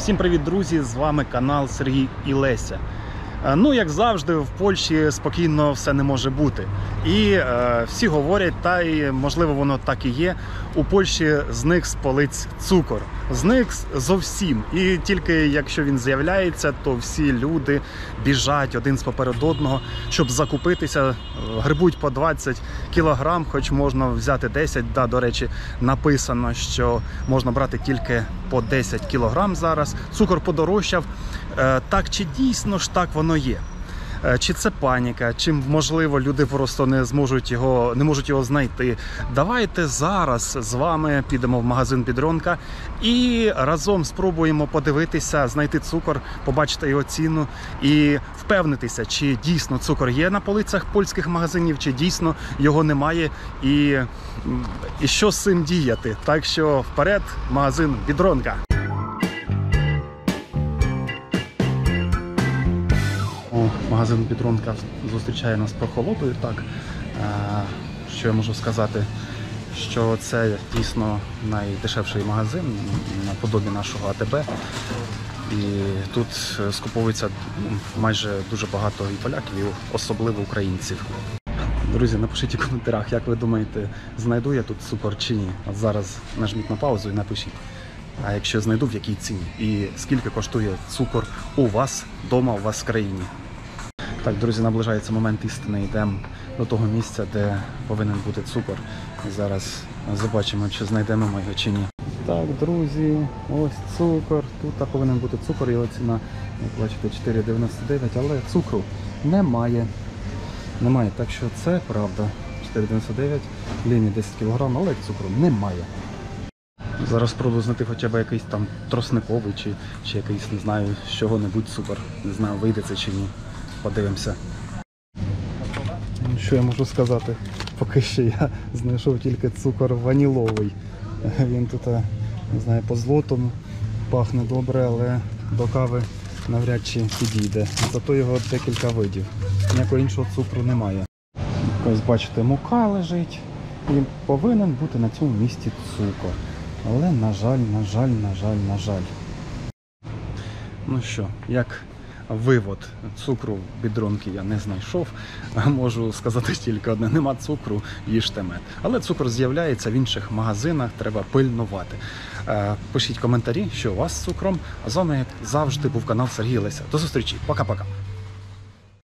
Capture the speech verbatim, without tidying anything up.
Всім привіт, друзі! З вами канал Сергій і Леся. Ну, як завжди, в Польщі спокійно все не може бути. І е, всі говорять, та і можливо воно так і є, у Польщі зник з полиць цукор. Зник зовсім. І тільки якщо він з'являється, то всі люди біжать один поперед одного, щоб закупитися. Грибуть по двадцять кілограм, хоч можна взяти десять. Да, до речі, написано, що можна брати тільки по десять кілограм зараз. Цукор подорожчав. Е, так чи дійсно ж так воно є? Чи це паніка, чи, можливо, люди просто не зможуть його, не можуть його знайти. Давайте зараз з вами підемо в магазин Біедронка і разом спробуємо подивитися, знайти цукор, побачити його ціну і впевнитися, чи дійсно цукор є на полицях польських магазинів, чи дійсно його немає, і, і що з цим діяти. Так що вперед, магазин Біедронка. Магазин Біедронка зустрічає нас прохолодою. Так, що я можу сказати, що це дійсно найдешевший магазин наподобі нашого А Те Бе. І тут скуповується майже дуже багато і поляків, і особливо українців. Друзі, напишіть у коментарях, як ви думаєте, знайду я тут цукор чи ні. От зараз нажміть на паузу і напишіть. А якщо знайду, в якій ціні? І скільки коштує цукор у вас вдома, у вас в країні? Так, друзі, наближається момент істини. Йдемо до того місця, де повинен бути цукор. І зараз побачимо, чи знайдемо ми його чи ні. Так, друзі, ось цукор. Тут повинен бути цукор, його ціна, як бачите, чотири дев'яносто дев'ять, але цукру немає. Немає, так що це правда. чотири дев'яносто дев'ять, лінії десять кілограм, але цукру немає. Зараз спробую знайти хоча б якийсь там тросниковий, чи, чи якийсь, не знаю, з чого-небудь цукор. Не знаю, вийде це чи ні. Подивимося. Що я можу сказати? Поки що я знайшов тільки цукор ваніловий. Він тут, не знаю, по злотому пахне добре, але до кави навряд чи підійде. Зато його декілька видів. Ніякого іншого цукру немає. Ось бачите, мука лежить. І повинен бути на цьому місці цукор. Але, на жаль, на жаль, на жаль, на жаль. Ну що, як вивод цукру в Біедронці я не знайшов. Можу сказати тільки одне: нема цукру, їжте мед. Але цукор з'являється в інших магазинах, треба пильнувати. Пишіть коментарі, що у вас з цукром. А з вами, як завжди, був канал Сергій і Леся. До зустрічі, пока-пока.